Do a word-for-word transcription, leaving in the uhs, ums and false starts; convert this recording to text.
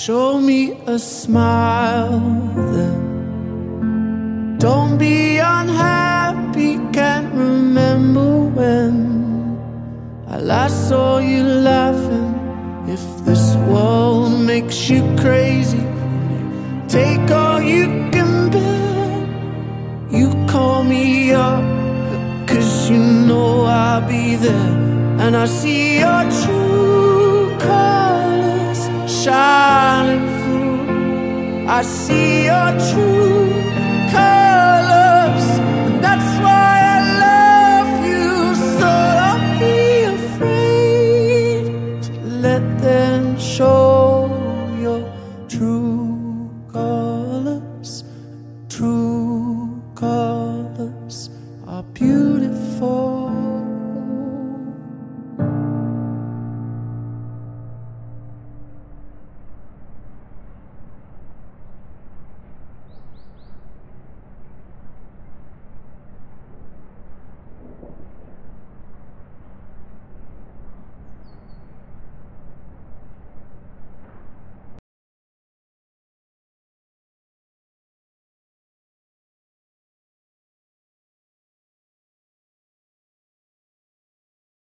Show me a smile then. Don't be unhappy, can't remember when I last saw you laughing. If this world makes you crazy, take all you can bear. You call me up, 'cause you know I'll be there. And I see your true colors shining through. I see your true colors, and that's why I love you. So don't be afraid to let them show your true colors. True colors are beautiful.